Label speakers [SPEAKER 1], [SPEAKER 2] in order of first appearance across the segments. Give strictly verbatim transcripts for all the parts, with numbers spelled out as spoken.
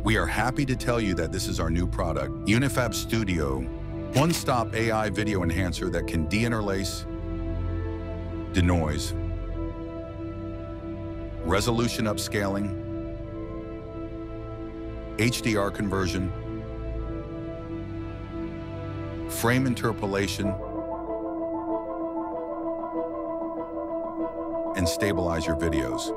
[SPEAKER 1] We are happy to tell you that this is our new product, UniFab Studio, one-stop A I video enhancer that can deinterlace, denoise, resolution upscaling, H D R conversion, frame interpolation, and stabilize your videos.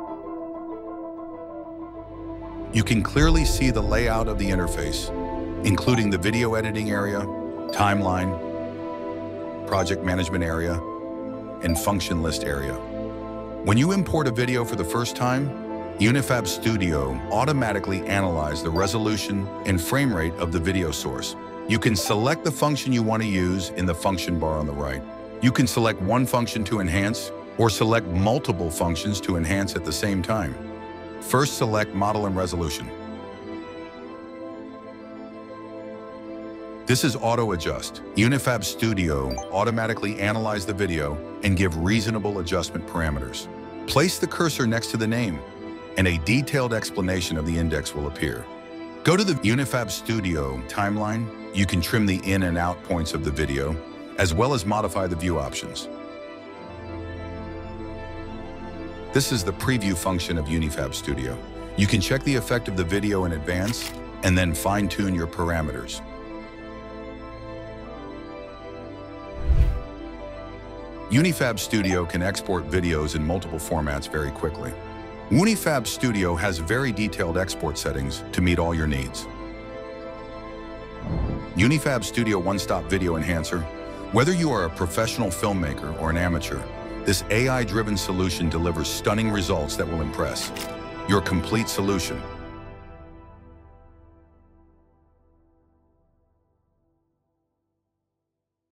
[SPEAKER 1] You can clearly see the layout of the interface, including the video editing area, timeline, project management area, and function list area. When you import a video for the first time, UniFab Studio automatically analyzes the resolution and frame rate of the video source. You can select the function you want to use in the function bar on the right. You can select one function to enhance or select multiple functions to enhance at the same time. First, select Model and Resolution. This is Auto Adjust. UniFab Studio automatically analyze the video and give reasonable adjustment parameters. Place the cursor next to the name, and a detailed explanation of the index will appear. Go to the UniFab Studio timeline. You can trim the in and out points of the video, as well as modify the view options. This is the preview function of UniFab Studio. You can check the effect of the video in advance and then fine-tune your parameters. UniFab Studio can export videos in multiple formats very quickly. UniFab Studio has very detailed export settings to meet all your needs. UniFab Studio One-Stop Video Enhancer. Whether you are a professional filmmaker or an amateur, this A I-driven solution delivers stunning results that will impress. Your complete solution.